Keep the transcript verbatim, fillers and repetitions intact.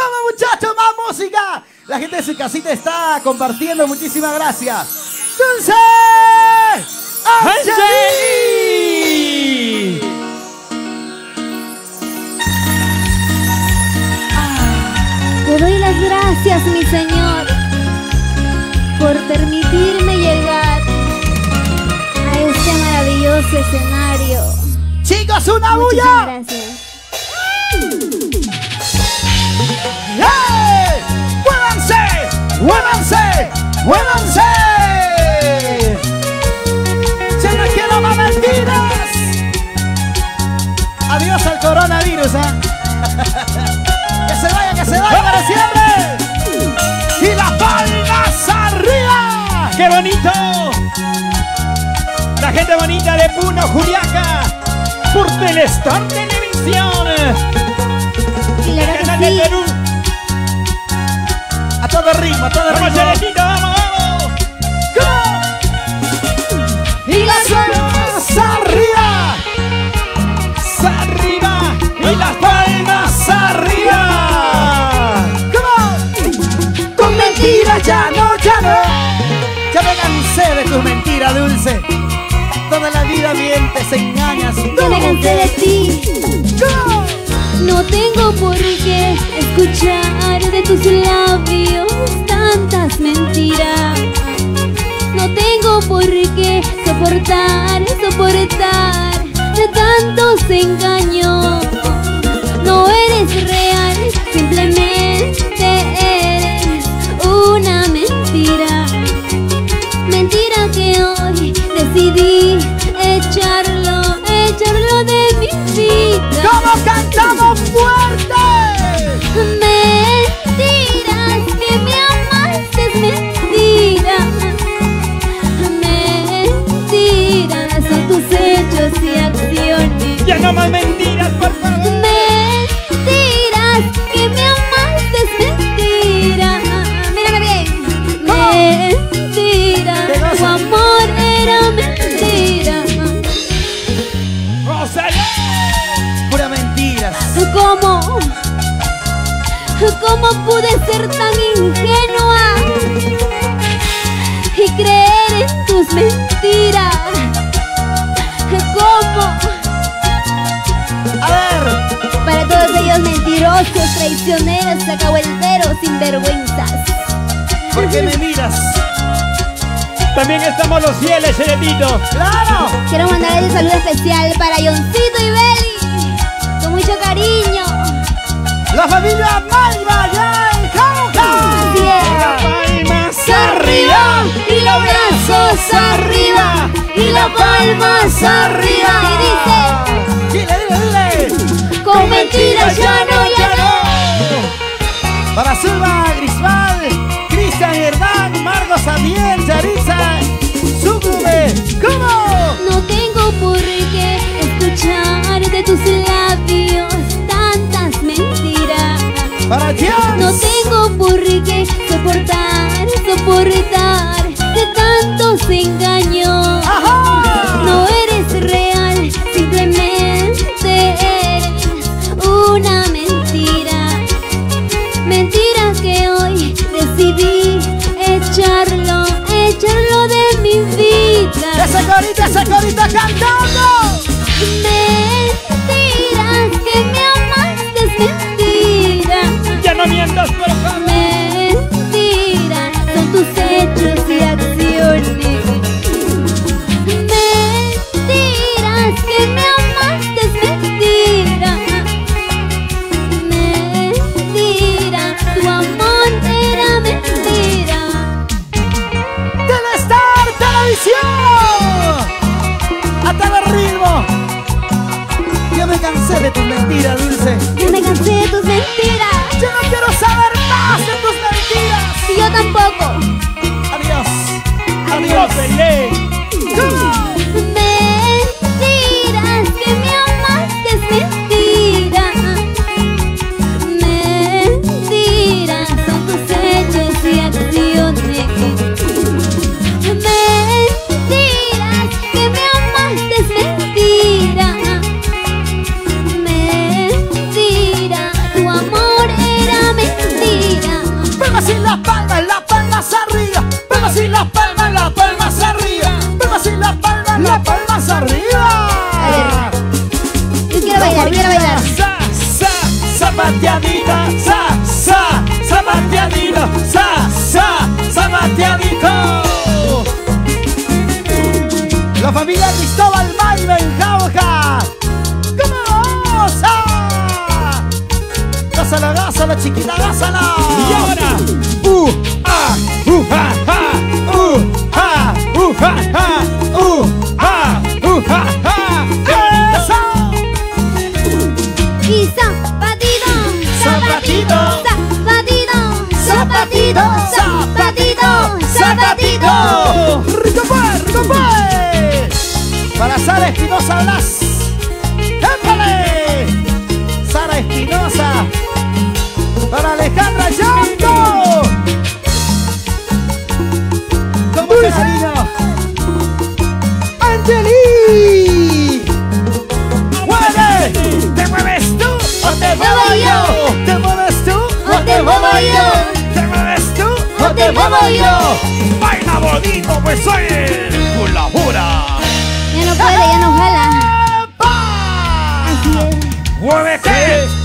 Vamos muchachos, más música. La gente de su casita está compartiendo, muchísimas gracias. Dulce Angeli. Te doy las gracias, mi Señor, por permitirme llegar a este maravilloso escenario. Chicos, una Muchas bulla. gracias. ¡Hey! ¡Muévanse! ¡Muévanse! ¡Muévanse! ¡Ya no quiero más mentiras! Adiós al coronavirus, ¿eh? ¡Que se vaya, que se vaya para siempre! ¡Y las palmas arriba! ¡Qué bonito! La gente bonita de Puno, Juliaca, por Telestar Televisión. Claro que Canal sí. del Perú. A todo ritmo, a todo ¡Vamos, ritmo. Cerecito, vamos, vamos! ¡Y las palmas arriba! ¡Arriba! ¡Y las palmas arriba! ¡Come on! Con mentiras ya no, ya no. Ya me cansé de tus mentiras, Dulce. Toda la vida mientes, engañas. Ya me cansé de ti. ¡Go! No tengo por qué escuchar de tus labios tantas mentiras. No tengo por qué soportar, soportar de tantos engaños. No eres real, simplemente eres una mentira. Mentira que hoy decidí echarlo, echarlo de mi vida. ¿Cómo cantamos fuerte? Mentiras que me amaste, es mentira. Mentiras son tus hechos y acciones. ¡Ya no más mentiras, por favor! Mentiras que me amaste, es mentira. Mírame bien. Mentira, tu amor era mentira. ¡Rosalía! Pura mentiras. ¿Cómo? ¿Cómo pude ser tan ingenua y creer en tus mentiras? ¿Cómo? A ver. Para todos ellos mentirosos, traicioneros, sacahuelteros, sinvergüenzas. ¿Por qué me miras? También estamos los fieles, Cerecito. ¡Claro! Quiero mandarle un saludo especial para Johncito y Beli, con mucho cariño. La familia Malva ya en Jauja. Así es. Palmas Arriba y los brazos arriba y las palmas arriba. Y Dile, dile, dile. dice, con mentiras ya no, ya no. Para Zulma, Grisbal, Cristian, Hernán, Marcos, Sabiel, Charisa, Sucube. ¿Cómo? No tengo por qué escuchar de tus labios tantas mentiras. Para Jan. No tengo por qué soportar, soportar de tantos engaños. ¡Ajá! No eres real, simplemente eres una mentira. Mentira que hoy decidí echarlo, echarlo de mi vida. Esa corita, esa corita cantando. Mentiras que me amaste, es mentira. ¡Ya no mientas, por favor! Mentiras son tus hechos y acciones. Mentiras que me amaste, es mentira. Mentira, tu amor era mentira. Telestar Televisión. A todo ritmo. Ya me cansé de tus mentiras, Dulce. Ya me cansé de tus mentiras. Ya no quiero saber más. zapateadito, sa, sa, zapateadito, sa, sa, zapateadito. La familia Cristóbal Maime en Jauja. ¡Cómo vamos! Gásala, gásala, chiquita, gásala. Y ahora, uh, ah, uh, ja, ja, uh, ja, uh, ja, ja, uh, ah, uh, ja, ja. ¡Eso! Y zapatito, Zapatito. zapatito, zapatito, zapatito, zapatito. ¡Rico pues, rico pues! Para Sara Espinosa Blas. ¡Épale! Sara Espinosa. Para Alejandra Yanto. Con mucho cariño. Angeli. ¡Mueve! ¿Te mueves tú o te muevo yo? ¿Te mueves tú O te muevo yo, ¿Te mueves tú o te muevo yo. Baila bonito, pues soy el colabora. Ya no puede, ya no jala. ¡Epa! Así es. Muévete,